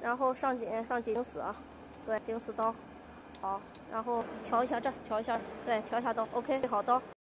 然后上紧顶死啊，对，顶死刀，好，然后调一下这儿，调一下，对，调一下刀 ，OK， 好刀。